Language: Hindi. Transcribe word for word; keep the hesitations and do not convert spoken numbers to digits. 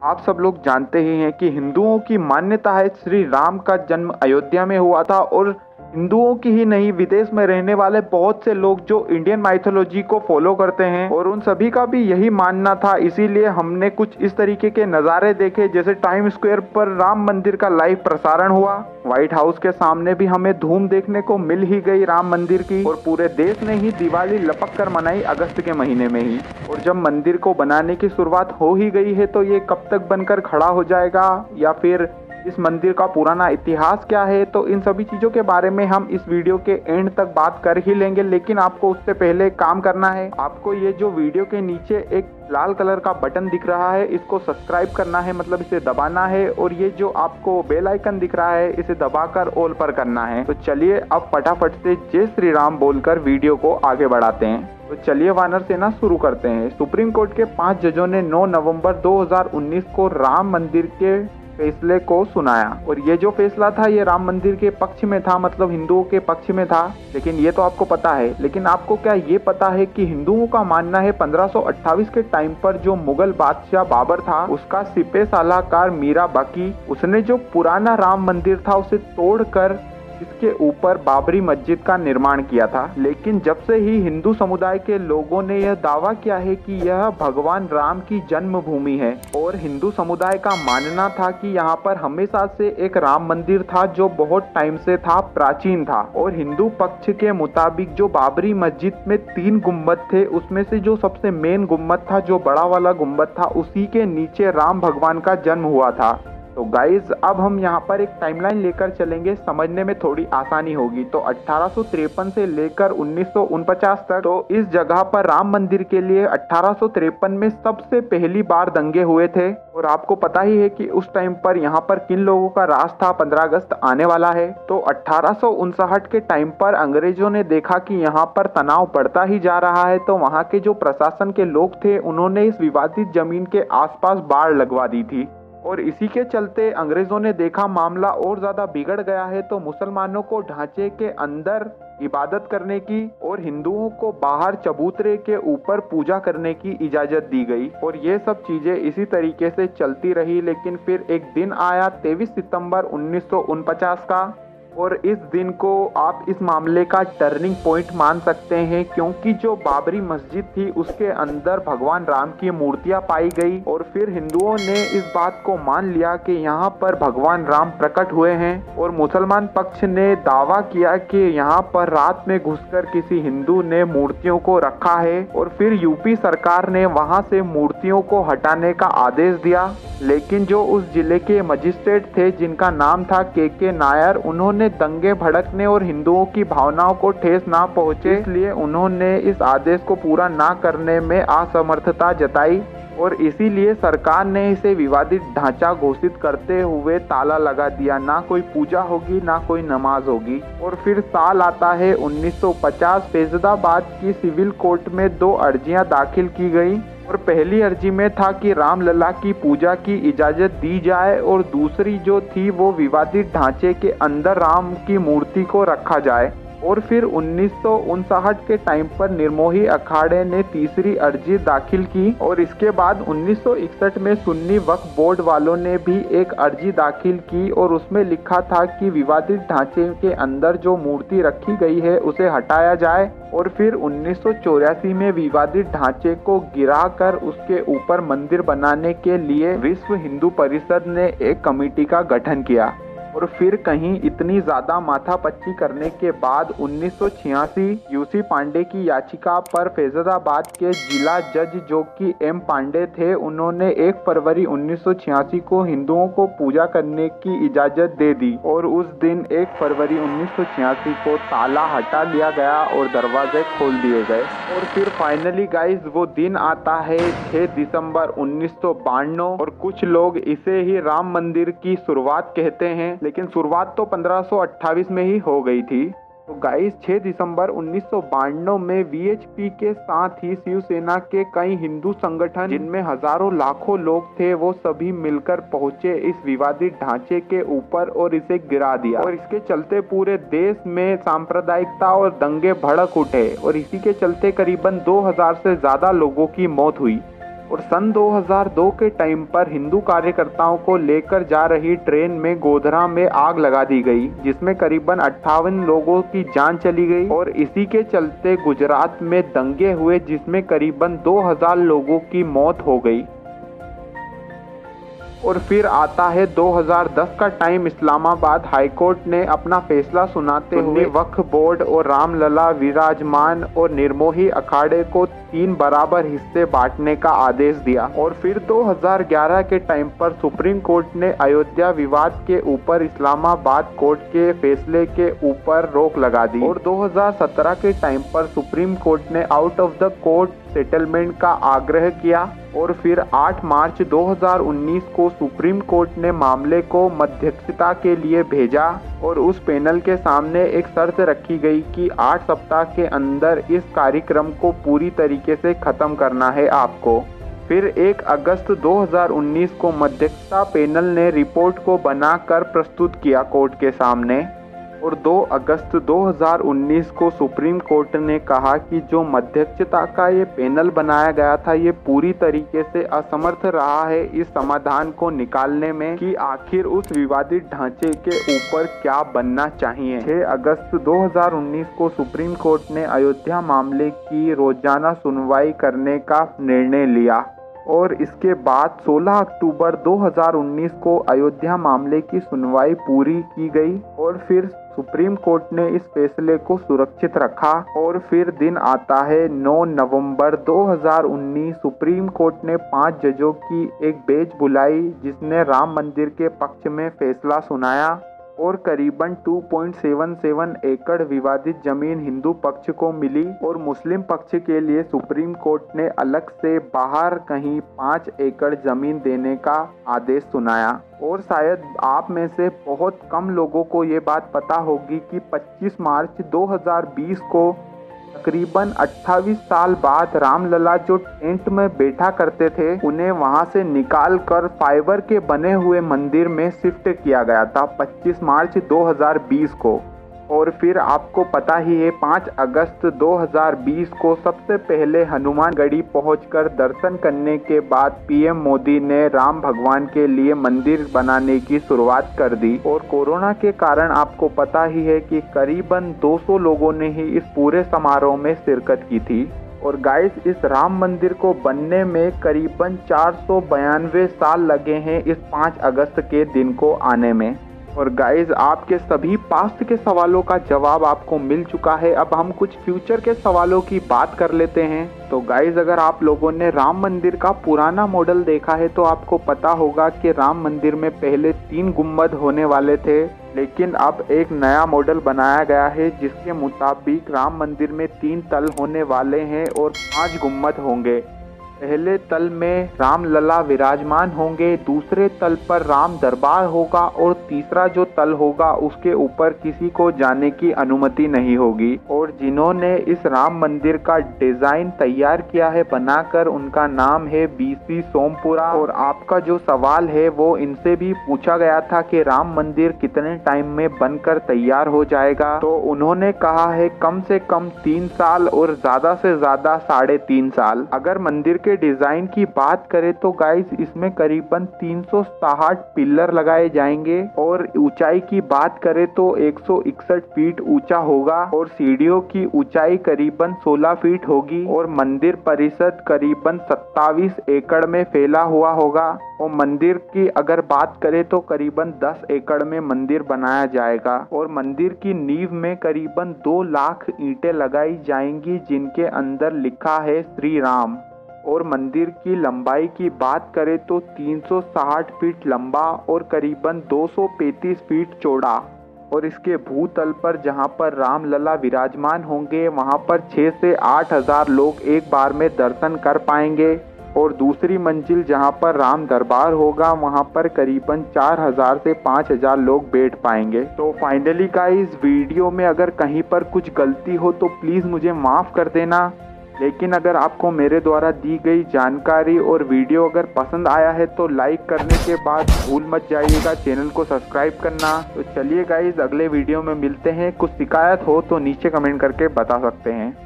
आप सब लोग जानते ही हैं कि हिंदुओं की मान्यता है श्री राम का जन्म अयोध्या में हुआ था। और हिंदुओं की ही नहीं, विदेश में रहने वाले बहुत से लोग जो इंडियन माइथोलॉजी को फॉलो करते हैं और उन सभी का भी यही मानना था। इसीलिए हमने कुछ इस तरीके के नज़ारे देखे, जैसे टाइम स्क्वायर पर राम मंदिर का लाइव प्रसारण हुआ, व्हाइट हाउस के सामने भी हमें धूम देखने को मिल ही गई राम मंदिर की, और पूरे देश ने ही दिवाली लपक कर मनाई अगस्त के महीने में ही। और जब मंदिर को बनाने की शुरुआत हो ही गई है तो ये कब तक बनकर खड़ा हो जाएगा, या फिर इस मंदिर का पुराना इतिहास क्या है, तो इन सभी चीज़ों के बारे में हम इस वीडियो के एंड तक बात कर ही लेंगे। लेकिन आपको उससे पहले काम करना है। आपको ये जो वीडियो के नीचे एक लाल कलर का बटन दिख रहा है, इसको सब्सक्राइब करना है, मतलब इसे दबाना है। और ये जो आपको बेल आइकन दिख रहा है, इसे दबाकर ऑल पर करना है। तो चलिए अब फटाफट से जय श्री राम बोलकर वीडियो को आगे बढ़ाते हैं। तो चलिए वानर सेना शुरू करते हैं। सुप्रीम कोर्ट के पांच जजों ने नौ नवंबर दो हज़ार उन्नीस को राम मंदिर के फैसले को सुनाया। और ये जो फैसला था ये राम मंदिर के पक्ष में था, मतलब हिंदुओं के पक्ष में था। लेकिन ये तो आपको पता है। लेकिन आपको क्या ये पता है कि हिंदुओं का मानना है पंद्रह सौ अट्ठाईस के टाइम पर जो मुगल बादशाह बाबर था, उसका सिपह सलाहकार मीरा बाकी, उसने जो पुराना राम मंदिर था उसे तोड़कर इसके ऊपर बाबरी मस्जिद का निर्माण किया था। लेकिन जब से ही हिंदू समुदाय के लोगों ने यह दावा किया है कि यह भगवान राम की जन्मभूमि है, और हिंदू समुदाय का मानना था कि यहाँ पर हमेशा से एक राम मंदिर था जो बहुत टाइम से था, प्राचीन था। और हिंदू पक्ष के मुताबिक जो बाबरी मस्जिद में तीन गुम्बद थे, उसमें से जो सबसे मेन गुम्बद था, जो बड़ा वाला गुम्बद था, उसी के नीचे राम भगवान का जन्म हुआ था। तो गाइज अब हम यहाँ पर एक टाइमलाइन लेकर चलेंगे, समझने में थोड़ी आसानी होगी। तो अठारह सौ तिरपन से लेकर उन्नीस सौ उनचास तक, तो इस जगह पर राम मंदिर के लिए अठारह सौ तिरपन में सबसे पहली बार दंगे हुए थे। और आपको पता ही है कि उस टाइम पर यहाँ पर किन लोगों का राज था, पंद्रह अगस्त आने वाला है। तो अठारह सौ उनसठ के टाइम पर अंग्रेजों ने देखा कि यहाँ पर तनाव बढ़ता ही जा रहा है, तो वहाँ के जो प्रशासन के लोग थे उन्होंने इस विवादित जमीन के आसपास बाड़ लगवा दी थी। और इसी के चलते अंग्रेजों ने देखा मामला और ज्यादा बिगड़ गया है, तो मुसलमानों को ढांचे के अंदर इबादत करने की और हिंदुओं को बाहर चबूतरे के ऊपर पूजा करने की इजाजत दी गई। और ये सब चीजें इसी तरीके से चलती रही। लेकिन फिर एक दिन आया तेईस सितंबर उन्नीस सौ उनचास का, और इस दिन को आप इस मामले का टर्निंग पॉइंट मान सकते हैं, क्योंकि जो बाबरी मस्जिद थी उसके अंदर भगवान राम की मूर्तियां पाई गई। और फिर हिंदुओं ने इस बात को मान लिया कि यहाँ पर भगवान राम प्रकट हुए हैं। और मुसलमान पक्ष ने दावा किया कि यहाँ पर रात में घुसकर किसी हिंदू ने मूर्तियों को रखा है। और फिर यूपी सरकार ने वहाँ से मूर्तियों को हटाने का आदेश दिया। लेकिन जो उस जिले के मजिस्ट्रेट थे जिनका नाम था के के नायर, उन्होंने दंगे भड़कने और हिंदुओं की भावनाओं को ठेस ना पहुंचे, इसलिए उन्होंने इस आदेश को पूरा ना करने में असमर्थता जताई। और इसीलिए सरकार ने इसे विवादित ढांचा घोषित करते हुए ताला लगा दिया, ना कोई पूजा होगी ना कोई नमाज होगी। और फिर साल आता है उन्नीस सौ पचास, फैजदाबाद की सिविल कोर्ट में दो अर्जियां दाखिल की गई। और पहली अर्जी में था कि रामलला की पूजा की इजाजत दी जाए, और दूसरी जो थी वो विवादित ढांचे के अंदर राम की मूर्ति को रखा जाए। और फिर उन्नीस सौ उनसठ के टाइम पर निर्मोही अखाड़े ने तीसरी अर्जी दाखिल की। और इसके बाद उन्नीस सौ इकसठ में सुन्नी वक्फ बोर्ड वालों ने भी एक अर्जी दाखिल की, और उसमें लिखा था कि विवादित ढांचे के अंदर जो मूर्ति रखी गई है उसे हटाया जाए। और फिर उन्नीस सौ चौरासी में विवादित ढांचे को गिराकर उसके ऊपर मंदिर बनाने के लिए विश्व हिंदू परिषद ने एक कमेटी का गठन किया। और फिर कहीं इतनी ज्यादा माथापच्ची करने के बाद उन्नीस सौ छियासी यूसी पांडे की याचिका पर फैजदाबाद के जिला जज जो कि एम पांडे थे, उन्होंने एक फरवरी उन्नीस सौ छियासी को हिंदुओं को पूजा करने की इजाजत दे दी। और उस दिन एक फरवरी उन्नीस सौ छियासी को ताला हटा लिया गया और दरवाजे खोल दिए गए। और फिर फाइनली गाइज वो दिन आता है छह दिसंबर उन्नीस सौ बानवे, और कुछ लोग इसे ही राम मंदिर की शुरुआत कहते हैं, लेकिन शुरुआत तो पंद्रह सौ अट्ठाईस में ही हो गई थी। तो गाइस छह दिसंबर उन्नीस सौ बानवे में वीएचपी के साथ ही शिवसेना के कई हिंदू संगठन, जिनमें हजारों लाखों लोग थे, वो सभी मिलकर पहुंचे इस विवादित ढांचे के ऊपर और इसे गिरा दिया। और इसके चलते पूरे देश में सांप्रदायिकता और दंगे भड़क उठे, और इसी के चलते करीबन दो हज़ार से ज्यादा लोगों की मौत हुई। और सन दो हज़ार दो के टाइम पर हिंदू कार्यकर्ताओं को लेकर जा रही ट्रेन में गोधरा में आग लगा दी गई, जिसमें करीबन अट्ठावन लोगों की जान चली गई। और इसी के चलते गुजरात में दंगे हुए, जिसमें करीबन दो हज़ार लोगों की मौत हो गई। और फिर आता है दो हज़ार दस का टाइम। इस्लामाबाद हाईकोर्ट ने अपना फैसला सुनाते हुए वक्फ बोर्ड और रामलला विराजमान और निर्मोही अखाड़े को तीन बराबर हिस्से बांटने का आदेश दिया। और फिर दो हज़ार ग्यारह के टाइम पर सुप्रीम कोर्ट ने अयोध्या विवाद के ऊपर इस्लामाबाद कोर्ट के फैसले के ऊपर रोक लगा दी। और दो हज़ार सत्रह के टाइम पर सुप्रीम कोर्ट ने out of the court settlement का आग्रह किया। और फिर आठ मार्च दो हज़ार उन्नीस को सुप्रीम कोर्ट ने मामले को मध्यस्थता के लिए भेजा। और उस पैनल के सामने एक शर्त रखी गई कि आठ सप्ताह के अंदर इस कार्यक्रम को पूरी तरीके से खत्म करना है आपको। फिर एक अगस्त दो हज़ार उन्नीस को मध्यस्थता पैनल ने रिपोर्ट को बनाकर प्रस्तुत किया कोर्ट के सामने। और दो अगस्त दो हज़ार उन्नीस को सुप्रीम कोर्ट ने कहा कि जो मध्यस्थता का ये पैनल बनाया गया था, ये पूरी तरीके से असमर्थ रहा है इस समाधान को निकालने में कि आखिर उस विवादित ढांचे के ऊपर क्या बनना चाहिए। छह अगस्त दो हज़ार उन्नीस को सुप्रीम कोर्ट ने अयोध्या मामले की रोजाना सुनवाई करने का निर्णय लिया। और इसके बाद सोलह अक्टूबर दो हज़ार उन्नीस को अयोध्या मामले की सुनवाई पूरी की गई। और फिर सुप्रीम कोर्ट ने इस फैसले को सुरक्षित रखा। और फिर दिन आता है नौ नवंबर दो हज़ार उन्नीस। सुप्रीम कोर्ट ने पांच जजों की एक बेंच बुलाई, जिसने राम मंदिर के पक्ष में फैसला सुनाया। और करीबन दो पॉइंट सात सात एकड़ विवादित जमीन हिंदू पक्ष को मिली। और मुस्लिम पक्ष के लिए सुप्रीम कोर्ट ने अलग से बाहर कहीं पाँच एकड़ जमीन देने का आदेश सुनाया। और शायद आप में से बहुत कम लोगों को ये बात पता होगी कि पच्चीस मार्च दो हज़ार बीस को तकरीबन अट्ठाईस साल बाद रामलला जो टेंट में बैठा करते थे, उन्हें वहां से निकाल कर फाइबर के बने हुए मंदिर में शिफ्ट किया गया था पच्चीस मार्च दो हज़ार बीस को। और फिर आपको पता ही है पाँच अगस्त दो हज़ार बीस को सबसे पहले हनुमानगढ़ी पहुंचकर दर्शन करने के बाद पीएम मोदी ने राम भगवान के लिए मंदिर बनाने की शुरुआत कर दी। और कोरोना के कारण आपको पता ही है कि करीबन दो सौ लोगों ने ही इस पूरे समारोह में शिरकत की थी। और गाइस, इस राम मंदिर को बनने में करीबन चार सौ बयानवे साल लगे हैं इस पाँच अगस्त के दिन को आने में। और गाइज, आपके सभी पास्ट के सवालों का जवाब आपको मिल चुका है। अब हम कुछ फ्यूचर के सवालों की बात कर लेते हैं। तो गाइज, अगर आप लोगों ने राम मंदिर का पुराना मॉडल देखा है तो आपको पता होगा कि राम मंदिर में पहले तीन गुम्बद होने वाले थे, लेकिन अब एक नया मॉडल बनाया गया है जिसके मुताबिक राम मंदिर में तीन तल होने वाले हैं और पांच गुम्बद होंगे। पहले तल में रामलला विराजमान होंगे, दूसरे तल पर राम दरबार होगा और तीसरा जो तल होगा उसके ऊपर किसी को जाने की अनुमति नहीं होगी। और जिन्होंने इस राम मंदिर का डिजाइन तैयार किया है बनाकर, उनका नाम है बीसी सोमपुरा। और आपका जो सवाल है वो इनसे भी पूछा गया था कि राम मंदिर कितने टाइम में बनकर तैयार हो जाएगा, तो उन्होंने कहा है कम से कम तीन साल और ज्यादा से ज्यादा साढ़े तीन साल। अगर मंदिर के डिजाइन की बात करें तो गाइस, इसमें करीबन तीन सौ साठ पिलर लगाए जाएंगे और ऊंचाई की बात करें तो एक सौ इकसठ फीट ऊंचा होगा और सीढ़ियों की ऊंचाई करीबन सोलह फीट होगी। और मंदिर परिसर करीबन सत्ताईस एकड़ में फैला हुआ होगा। और मंदिर की अगर बात करें तो करीबन दस एकड़ में मंदिर बनाया जाएगा। और मंदिर की नींव में करीबन दो लाख ईंटें लगाई जाएंगी जिनके अंदर लिखा है श्री राम। और मंदिर की लंबाई की बात करें तो तीन सौ साठ फीट लंबा और करीबन दो सौ पैंतीस फीट चौड़ा। और इसके भूतल पर जहां पर रामलला विराजमान होंगे वहां पर छह से आठ हजार लोग एक बार में दर्शन कर पाएंगे। और दूसरी मंजिल जहां पर राम दरबार होगा वहां पर करीबन चार हजार से पाँच हजार लोग बैठ पाएंगे। तो फाइनली गाइस, वीडियो में अगर कहीं पर कुछ गलती हो तो प्लीज़ मुझे माफ़ कर देना। लेकिन अगर आपको मेरे द्वारा दी गई जानकारी और वीडियो अगर पसंद आया है तो लाइक करने के बाद भूल मत जाइएगा चैनल को सब्सक्राइब करना। तो चलिए गाइस, अगले वीडियो में मिलते हैं। कुछ शिकायत हो तो नीचे कमेंट करके बता सकते हैं।